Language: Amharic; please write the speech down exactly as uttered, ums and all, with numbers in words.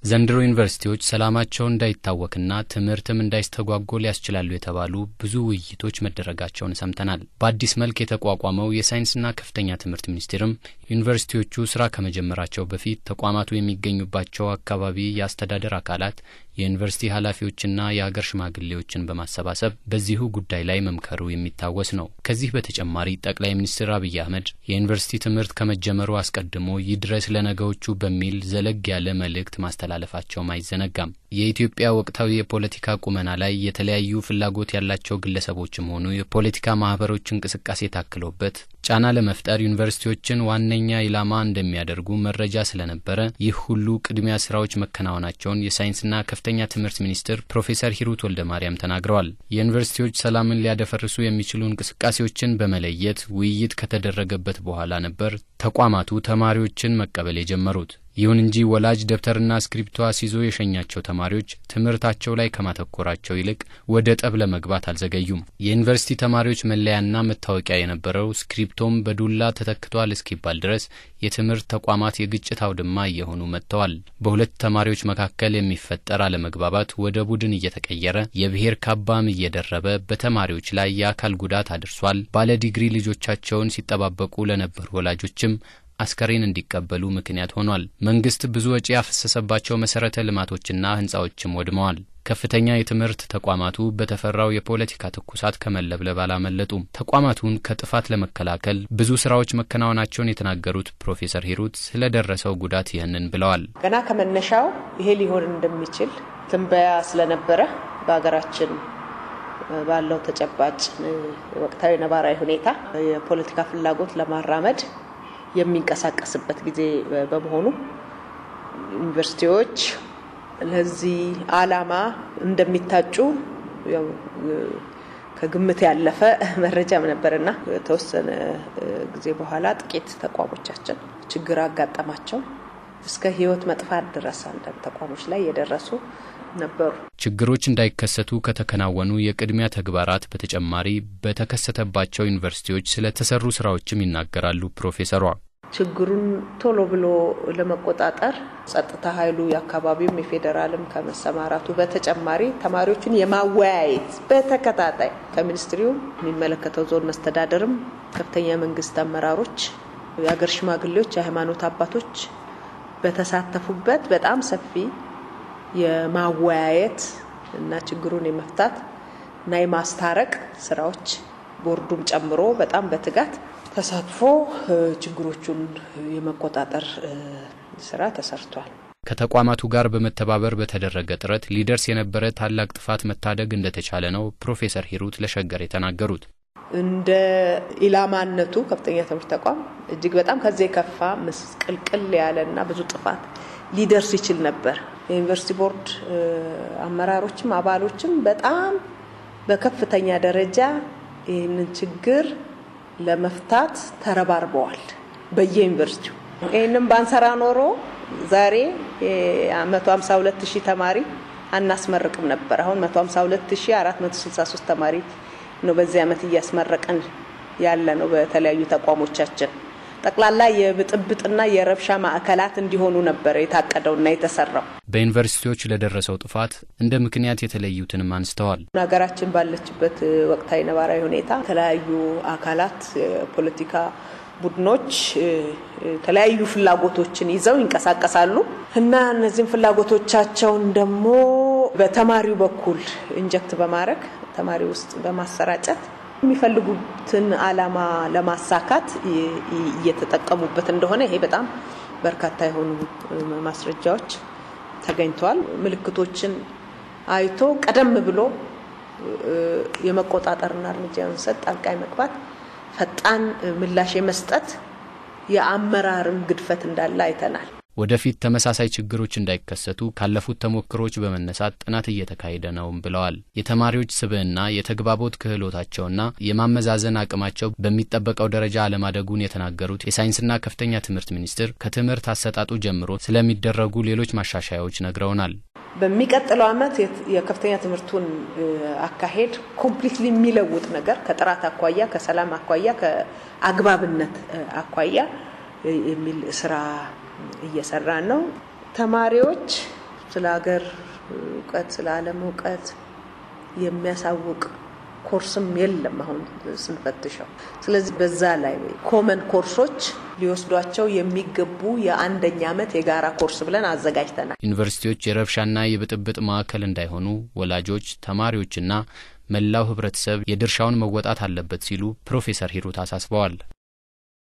ዘንድሮ ዩኒቨርሲቲዎች ሰላማቸው እንዳይታወክና ትምህርትም እንዳይስተጓጎል ያስችላሉ የተባሉ ብዙ ውይይቶች መደረጋቸውን ሰምተናል። በአዲስ መልክ የተቋቋመው የሳይንስና ከፍተኛ ትምህርት ሚኒስቴርም ዩኒቨርሲቲዎቹ ስራ ከመጀመራቸው በፊት ተቋማቱ የሚገኙባቸው አካባቢ የአስተዳደር አካላት የዩኒቨርሲቲ ኃላፊዎችና የሀገር ሽማግሌዎችን በማሰባሰብ በዚሁ ጉዳይ ላይ መምከሩ የሚታወስ ነው። ከዚህ በተጨማሪ ጠቅላይ ሚኒስትር አብይ አህመድ የዩኒቨርሲቲ ትምህርት ከመጀመሩ አስቀድሞ ይድረስ ለነገዎቹ በሚል ዘለግ ያለ መልእክት ማስተላለፋቸው አይዘነጋም። የኢትዮጵያ ወቅታዊ የፖለቲካ ቁመና ላይ የተለያዩ ፍላጎት ያላቸው ግለሰቦችም ሆኑ የፖለቲካ ማህበሮች እንቅስቃሴ ታክሎበት ጫና ለመፍጠር ዩኒቨርሲቲዎችን ዋነኛ ኢላማ እንደሚያደርጉ መረጃ ስለነበረ ይህ ሁሉ ቅድሚያ ስራዎች መከናወናቸውን የሳይንስና ከፍተኛ ትምህርት ሚኒስትር ፕሮፌሰር ሂሩት ወልደማርያም ተናግረዋል። የዩኒቨርሲቲዎች ሰላምን ሊያደፈርሱ የሚችሉ እንቅስቃሴዎችን በመለየት ውይይት ከተደረገበት በኋላ ነበር ተቋማቱ ተማሪዎችን መቀበል የጀመሩት። ይሁን እንጂ ወላጅ ደብተርና ስክሪፕቶ አስይዞ የሸኛቸው ተማሪዎች ትምህርታቸው ላይ ከማተኮራቸው ይልቅ ወደ ጠብ ለመግባት አልዘገዩም። የዩኒቨርሲቲ ተማሪዎች መለያና መታወቂያ የነበረው ስክሪፕቶም በዱላ ተተክቷል እስኪባል ድረስ የትምህርት ተቋማት የግጭት አውድማ እየሆኑ መጥተዋል። በሁለት ተማሪዎች መካከል የሚፈጠር አለመግባባት ወደ ቡድን እየተቀየረ የብሔር ካባም እየደረበ በተማሪዎች ላይ የአካል ጉዳት አድርሷል። ባለ ዲግሪ ልጆቻቸውን ሲጠባበቁ ለነበሩ ወላጆችም አስከሬን እንዲቀበሉ ምክንያት ሆኗል። መንግስት ብዙ ወጪ ያፈሰሰባቸው መሰረተ ልማቶችና ህንጻዎችም ወድመዋል። ከፍተኛ የትምህርት ተቋማቱ በተፈራው የፖለቲካ ትኩሳት ከመለብለብ አላመለጡም። ተቋማቱን ከጥፋት ለመከላከል ብዙ ስራዎች መከናወናቸውን የተናገሩት ፕሮፌሰር ሂሩት ስለደረሰው ጉዳት ይህንን ብለዋል። ገና ከመነሻው ይሄ ሊሆን እንደሚችል ትንበያ ስለነበረ በአገራችን ባለው ተጨባጭ ወቅታዊ ነባራዊ ሁኔታ የፖለቲካ ፍላጎት ለማራመድ የሚንቀሳቀስበት ጊዜ በመሆኑ ዩኒቨርሲቲዎች ለዚህ ዓላማ እንደሚታጩ ያው ከግምት ያለፈ መረጃም ነበርና ተወሰነ ጊዜ በኋላ ጥቂት ተቋሞቻችን ችግር አጋጠማቸው እስከ ህይወት መጥፋት ድረስ አንዳንድ ተቋሞች ላይ የደረሱ ነበሩ። ችግሮች እንዳይከሰቱ ከተከናወኑ የቅድሚያ ተግባራት በተጨማሪ በተከሰተባቸው ዩኒቨርሲቲዎች ስለተሰሩ ስራዎችም ይናገራሉ ፕሮፌሰሯ። ችግሩን ቶሎ ብሎ ለመቆጣጠር ጸጥታ ኃይሉ የአካባቢውም የፌደራልም ከመሰማራቱ በተጨማሪ ተማሪዎችን የማወያየት በተከታታይ ከሚኒስትሪው የሚመለከተው ዞን መስተዳደርም ከፍተኛ መንግስት አመራሮች፣ የሀገር ሽማግሌዎች፣ የሃይማኖት አባቶች በተሳተፉበት በጣም ሰፊ የማወያየት እና ችግሩን የመፍታት እና የማስታረቅ ስራዎች ቦርዱም ጨምሮ በጣም በትጋት ተሳትፎ ችግሮቹን የመቆጣጠር ስራ ተሰርቷል። ከተቋማቱ ጋር በመተባበር በተደረገ ጥረት ሊደርስ የነበረ ታላቅ ጥፋት መታደግ እንደተቻለ ነው ፕሮፌሰር ሂሩት ለሸገር የተናገሩት። እንደ ኢላማነቱ ከፍተኛ ትምህርት ተቋም እጅግ በጣም ከዚህ ከፋ መስቀልቅል ያለና ብዙ ጥፋት ሊደርስ ይችል ነበር። የዩኒቨርሲቲ ቦርድ አመራሮችም አባሎችም በጣም በከፍተኛ ደረጃ ይህንን ችግር ለመፍታት ተረባርበዋል። በየዩኒቨርሲቲው ይህንን ባንሰራ ኖሮ ዛሬ መቶ ሃምሳ ሁለት ሺህ ተማሪ አናስመርቅም ነበር። አሁን መቶ ሃምሳ ሁለት ሺህ አራት መቶ ስልሳ ሶስት ተማሪ ነው በዚህ አመት እያስመረቀን ያለ ነው። በተለያዩ ተቋሞቻችን ጠቅላላ የብጥብጥና የረብሻ ማዕከላት እንዲሆኑ ነበር የታቀደውና የተሰራው። በዩኒቨርሲቲዎች ለደረሰው ጥፋት እንደ ምክንያት የተለዩትንም አንስተዋል። ሀገራችን ባለችበት ወቅታዊ ነባራዊ ሁኔታ ተለያዩ አካላት ፖለቲካ ቡድኖች ተለያዩ ፍላጎቶችን ይዘው ይንቀሳቀሳሉ እና እነዚህን ፍላጎቶቻቸውን ደግሞ በተማሪው በኩል ኢንጀክት በማድረግ ተማሪ ውስጥ በማሰራጨት የሚፈልጉትን ዓላማ ለማሳካት እየተጠቀሙበት እንደሆነ ይሄ በጣም በርካታ የሆኑ ማስረጃዎች ተገኝተዋል። ምልክቶችን አይቶ ቀደም ብሎ የመቆጣጠርና እርምጃ መውሰድ፣ ጣልቃ መግባት፣ ፈጣን ምላሽ የመስጠት የአመራርም ግድፈት እንዳለ አይተናል። ወደፊት ተመሳሳይ ችግሮች እንዳይከሰቱ ካለፉት ተሞክሮች በመነሳት ጥናት እየተካሄደ ነው ብለዋል። የተማሪዎች ስብዕና የተግባቦት ክህሎታቸውና የማመዛዘን አቅማቸው በሚጠበቀው ደረጃ አለማደጉን የተናገሩት የሳይንስና ከፍተኛ ትምህርት ሚኒስቴር ከትምህርት አሰጣጡ ጀምሮ ስለሚደረጉ ሌሎች ማሻሻያዎች ነግረውናል። በሚቀጥለው አመት የከፍተኛ ትምህርቱን አካሄድ ኮምፕሊትሊ የሚለውጥ ነገር ከጥራት አኳያ፣ ከሰላም አኳያ፣ ከአግባብነት አኳያ የሚል ስራ እየሰራን ነው። ተማሪዎች ስለ ሀገር እውቀት ስለ ዓለም እውቀት የሚያሳውቅ ኮርስም የለም አሁን ስንፈትሸው። ስለዚህ በዛ ላይ ኮመን ኮርሶች ሊወስዷቸው የሚገቡ የአንደኛ ዓመት የጋራ ኮርስ ብለን አዘጋጅተናል። ዩኒቨርሲቲዎች የረብሻና የብጥብጥ ማዕከል እንዳይሆኑ ወላጆች፣ ተማሪዎችና መላው ህብረተሰብ የድርሻውን መወጣት አለበት ሲሉ ፕሮፌሰር ሂሩት አሳስበዋል።